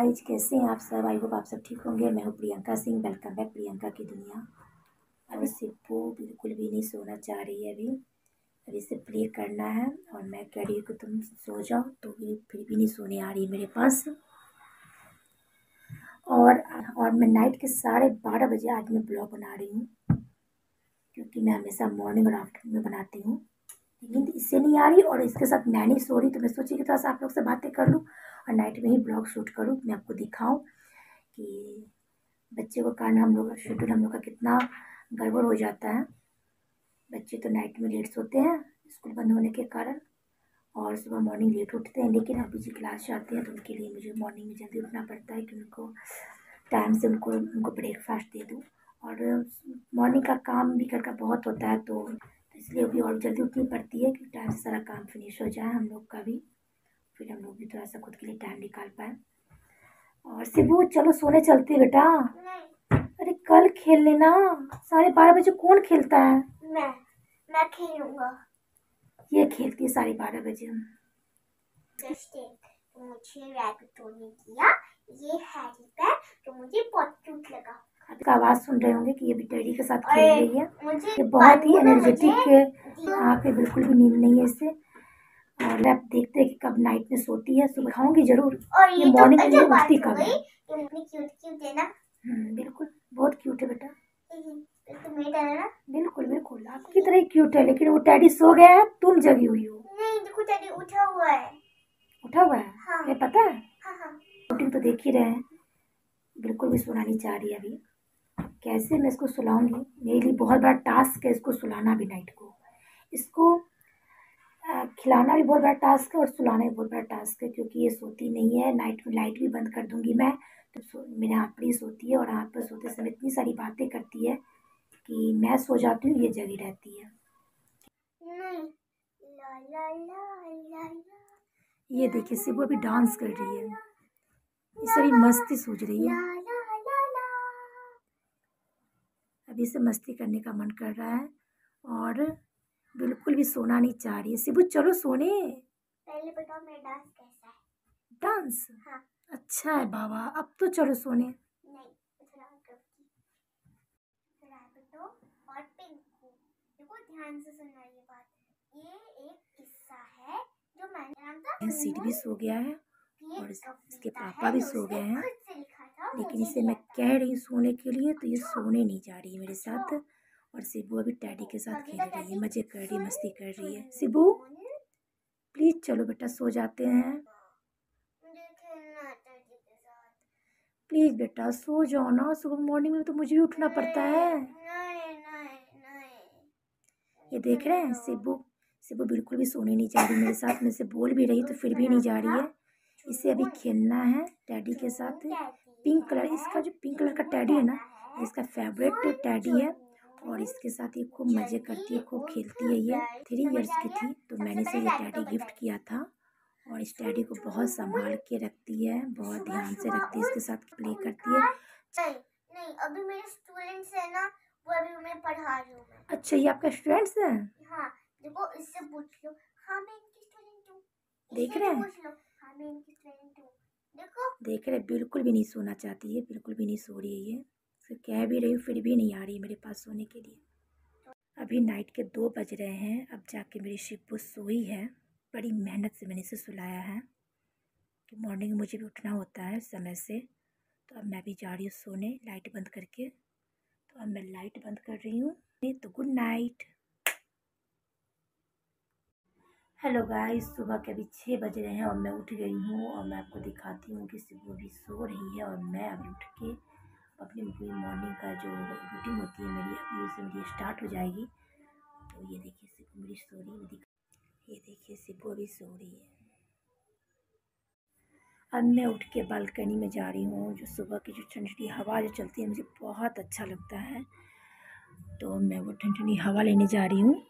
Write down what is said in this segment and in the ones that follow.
Guys, कैसे हैं आप सब? आई होप आप सब ठीक होंगे। मैं हूँ प्रियंका सिंह। वेलकम बैक प्रियंका की दुनिया। अभी सिप्पू बिल्कुल भी नहीं सोना चाह रही है। अभी इसे प्ले करना है और मैं कह रही हूँ कि तुम सो जाओ, तो फिर भी नहीं सोने आ रही है मेरे पास। और मैं नाइट के 12:30 बजे आज मैं ब्लॉग बना रही हूँ, क्योंकि मैं हमेशा मॉर्निंग और आफ्टरनून में बनाती हूँ। नींद इससे नहीं आ रही और इसके साथ नैनी सो रही, तो मैं सोची कि थोड़ा सा आप लोग से बातें कर लूँ और नाइट में ही ब्लॉग शूट करूँ, मैं आपको दिखाऊँ कि बच्चे को कारण हम लोग शेड्यूल हम लोग का कितना गड़बड़ हो जाता है। बच्चे तो नाइट में लेट सोते हैं स्कूल बंद होने के कारण, और सुबह मॉर्निंग लेट उठते हैं। लेकिन अभी जी क्लास जाते हैं तो उनके लिए मुझे मॉर्निंग में जल्दी उठना पड़ता है कि उनको टाइम से उनको ब्रेकफास्ट दे दूँ। और मॉर्निंग का काम भी घर का बहुत होता है, तो इसलिए भी और जल्दी उठनी पड़ती है कि टाइम से सारा काम फिनिश हो जाए हम लोग का भी, फिर हम लोग भी थोड़ा सा खुद के लिए टाइम निकाल पाए। और सिबू, चलो सोने चलते बेटा। अरे कल खेल लेना। 12:30 बजे कौन खेलता है? मैं खेलूंगा। ये खेलती है 12:30 बजे। तो मुझे रैबिट ने दिया ये हैरी पैड, तो मुझे बहुत क्यूट लगा। आपका आवाज सुन रहे होंगे कि ये भी डैडी के साथ खेल रही है। ये बहुत ही एनर्जेटिक है, आँखें बिल्कुल भी नींद नहीं है इससे। और आप देखते हैं कि कब नाइट में सोती है, सुबह खाऊंगी जरूर। और ये मॉर्निंग में उठती कब है? क्यूट है ना? बिल्कुल, बहुत क्यूट है बेटा। तो मेरा है ना? बिल्कुल बिल्कुल आपकी तरह ही क्यूट है, लेकिन वो डैडी सो गया है, तुम जगी हुई हो। नहीं, देखो डैडी उठा हुआ है। उठा हुआ है? हाँ। ये पता है? हाँ। रूटीन तो देख ही रहे हैं, बिल्कुल भी सुना नहीं चाह रही अभी। कैसे मैं इसको सुलाऊंगी? मेरे लिए बहुत बड़ा टास्क है इसको सुलाना भी नाइट को। इसको खिलाना भी बहुत बड़ा टास्क है और सुलाना भी बहुत बड़ा टास्क है, क्योंकि ये सोती नहीं है। नाइट में लाइट भी बंद कर दूंगी मैं तो मेरे हाथ पर ही सोती है, और हाथ पर सोते समय इतनी सारी बातें करती है कि मैं सो जाती हूँ, ये जगी रहती है। नहीं। ला ला ला ला ला। ये देखिए सिबू अभी डांस कर रही है, इसे भी मस्ती सूझ रही है। अभी इसे मस्ती करने का मन कर रहा है और बिल्कुल भी सोना नहीं चाह रही है। सिबू चलो सोने। पहले बताओ मेरा डांस कैसा है? डांस? हाँ। अच्छा है बाबा, अब तो चलो सोने। नहीं, और पिंकू, देखो ध्यान से सुनना ये बात। ये एक किस्सा है जो मैंने सीट भी सो गया है और इसके पापा भी सो गए हैं, लेकिन इसे मैं कह रही हूँ सोने के लिए तो ये सोने नहीं जा रही है मेरे साथ। और सिबू अभी डैडी के साथ खेल रही है, मजे कर रही है, मस्ती कर रही है। सिबू प्लीज चलो बेटा, सो जाते हैं। प्लीज बेटा सो जाओ ना, सुबह मॉर्निंग में तो मुझे भी उठना पड़ता है। ये देख रहे हैं सिबू बिल्कुल भी सोने नहीं जा रही मेरे साथ। मैं से बोल भी रही तो फिर भी नहीं जा रही है। इसे अभी खेलना है डैडी के साथ। पिंक कलर, इसका जो पिंक कलर का टैडी है ना, इसका फेवरेट टैडी है, और इसके साथ ये खूब मजे करती है, खूब खेलती है। ये 3 इयर्स की थी तो मैंने इसे ये टैडी गिफ्ट किया था, और इस टैडी को बहुत संभाल के रखती है, बहुत ध्यान से रखती है, इसके साथ प्ले करती है। नहीं, अभी मेरे स्टूडेंट्स है ना, वो अभी मैं पढ़ा रही हूँ। अच्छा, ये आपका स्टूडेंट्स है? हाँ, देखो इससे पूछ लो। हाँ, मैं इनकी स्टूडेंट हूँ। देख रहे हैं? पूछ लो। हाँ, मैं इनकी स्टूडेंट हूँ। देखो, देख रहे, बिल्कुल भी नहीं सोना चाहती है, बिल्कुल भी नहीं सो रही है। ये कह भी रही हूँ फिर भी नहीं आ रही मेरे पास सोने के लिए। अभी नाइट के 2 बज रहे हैं, अब जाके मेरी शिप्पू सोई है। बड़ी मेहनत से मैंने इसे सुलाया है कि मॉर्निंग में मुझे भी उठना होता है समय से। तो अब मैं भी जा रही हूँ सोने लाइट बंद करके। तो अब मैं लाइट बंद कर रही हूँ, तो गुड नाइट। हेलो गाइस, सुबह के अभी 6 बज रहे हैं और मैं उठ गई हूँ, और मैं आपको दिखाती हूँ कि सिबू अभी सो रही है और मैं अभी उठ के अपनी पूरी मॉर्निंग का जो रूटीन होती है मेरी, अभी उससे मेरी स्टार्ट हो जाएगी। तो ये देखिए सिबू मेरी सो रही है, ये देखिए सिबू अभी सो रही है। अब मैं उठ के बालकनी में जा रही हूँ। जो सुबह की जो ठंडी हवा जो चलती है मुझे बहुत अच्छा लगता है, तो मैं वो ठंडी हवा लेने जा रही हूँ।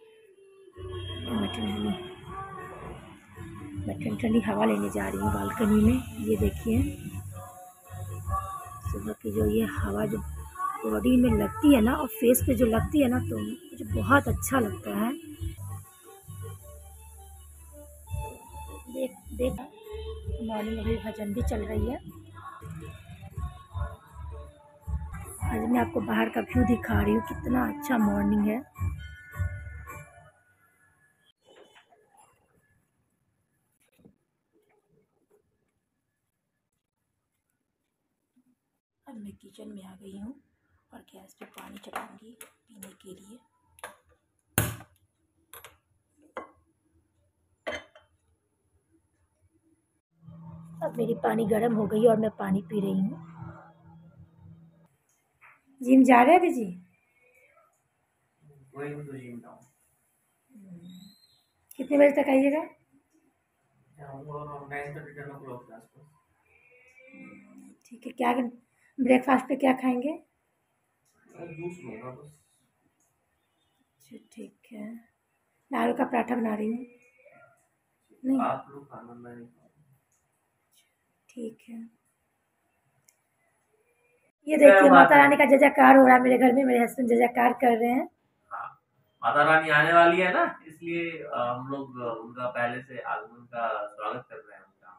मैं ठंडी हवा लेने जा रही हूँ बालकनी में। ये देखिए सुबह की जो ये हवा जो बॉडी में लगती है ना और फेस पे जो लगती है ना, तो मुझे बहुत अच्छा लगता है। देख मॉर्निंग अभी भजन भी चल रही है। आज मैं आपको बाहर का व्यू दिखा रही हूँ, कितना अच्छा मॉर्निंग है। अब मैं किचन में आ गई हूँ और गैस पे पानी चढ़ाऊंगी पीने के लिए। अब मेरी पानी गर्म हो गई और मैं पानी पी रही हूँ। जिम जा रहे हैं अभी जी? कितने बजे तक आइएगा? ठीक है। क्या ब्रेकफास्ट पे क्या खाएंगे? अच्छा ठीक है। मैं आलू का पराठा बना रही हूँ। नहीं आप लोग खाना नहीं, ठीक है। ये देखिए माता रानी का जयकार हो रहा है मेरे घर में। मेरे हस्बैंड जयकार कर रहे हैं। माता रानी आने वाली है ना, इसलिए हम लोग उनका पहले से आगमन का स्वागत कर रहे हैं उनका।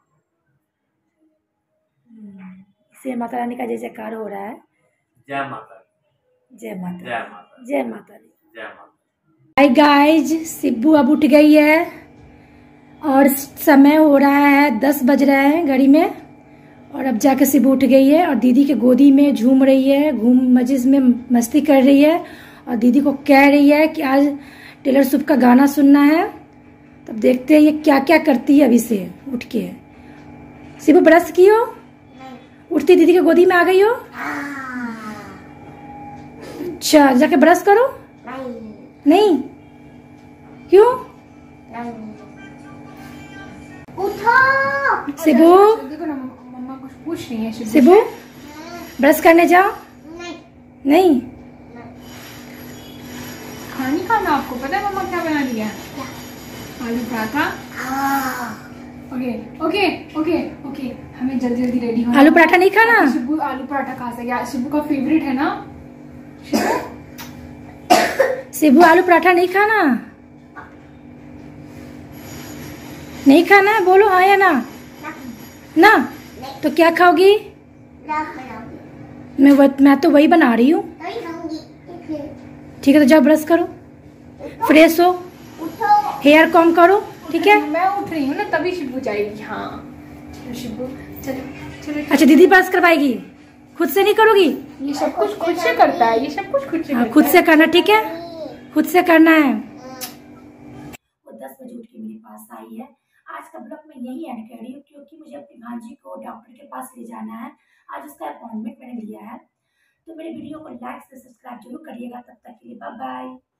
इसलिए माता रानी का जयकार हो रहा है। जय माता, जय माता, जय माता, जय माता दी, जय माता। हाय गाइज, सिब्बू अब उठ गई है और समय हो रहा है 10 बज रहे हैं घड़ी में। और अब जाके सिब्बू उठ गई है और दीदी के गोदी में झूम रही है, मजिज में मस्ती कर रही है और दीदी को कह रही है कि आज टेलर स्विफ्ट का गाना सुनना है। तब देखते हैं ये क्या क्या करती है अभी से उठ के। सिब्बू ब्रश की हो? उठती दीदी के गोदी में आ गई हो? अच्छा, जाके ब्रश करो। नहीं क्यों? उठो। सिब्बू, देखो ना मम्मा कुछ पूछ रही है। सिब्बू ब्रश करने जाओ। नहीं नहीं खाना नहीं खाना? आपको पता है मम्मा क्या बना दिया? Aloo paratha. Okay okay okay okay, हमें जल्दी जल्दी रेडी होना। आलू पराठा नहीं खाना? शिब्बू आलू पराठा खा सके। शिब्बू का फेवरेट है ना। सिब्बू आलू पराठा नहीं खाना? नहीं खाना है? बोलो हाँ या ना। ना तो क्या खाओगी? मैं तो वही बना रही हूँ। ठीक है तो जाओ ब्रश करो, फ्रेश हो, हेयर कॉम करो। ठीक है मैं उठ रही हूँ ना तभी शिब्बू जाएगी। हाँ चलो शिब्बू, चलो चलो। अच्छा दीदी ब्रश करवाएगी, खुद से नहीं करोगी? ये सब कुछ खुद से करता है, ये सब कुछ खुद से हाँ करता खुद है। से करना, ठीक है खुद से करना है। वो 10 बजे उठ के मेरे पास आई है। आज का ब्लॉग मैं यही एंड कर रही हूँ क्योंकि मुझे अपनी भांजी को डॉक्टर के पास ले जाना है। आज उसका अपॉइंटमेंट मैंने लिया है। तो मेरे वीडियो को लाइक से सब्सक्राइब जरूर करिएगा। तब तक के लिए बाय बाय।